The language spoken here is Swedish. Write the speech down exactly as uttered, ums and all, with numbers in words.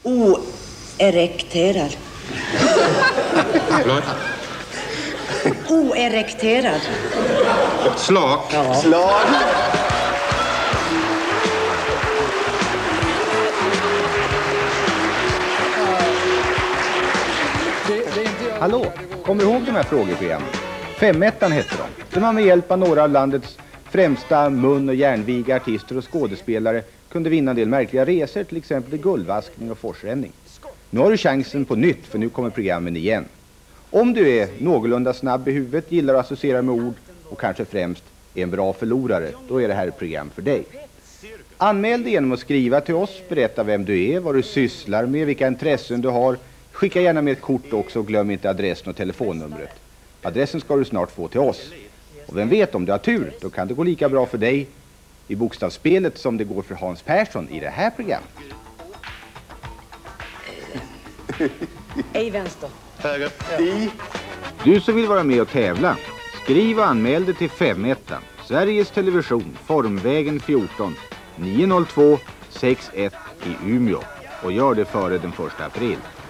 Oerekterad. Förlåt? Oerekterad. Slak? Ja. Slag. Hallå, kommer du ihåg de här frågeprogrammen? Femettan hette de. Där man med hjälp av några av landets främsta mun- och järnviga artister och skådespelare kunde vinna en del märkliga resor, till exempel guldvaskning och forsränning. Nu har du chansen på nytt, för nu kommer programmen igen. Om du är någorlunda snabb i huvudet, gillar att associera med ord och kanske främst är en bra förlorare, då är det här ett program för dig. Anmäl dig genom att skriva till oss, berätta vem du är, vad du sysslar med, vilka intressen du har. Skicka gärna med ett kort också och glöm inte adressen och telefonnumret. Adressen ska du snart få till oss. Och vem vet, om du har tur, då kan det gå lika bra för dig i bokstavsspelet som det går för Hans Persson i det här programmet. Ej vänster. Höger. I. Du som vill vara med och tävla, skriv och anmäl dig till Femettan, Sveriges Television, Formvägen fjorton, nio noll två sex ett i Umeå. Och gör det före den första april.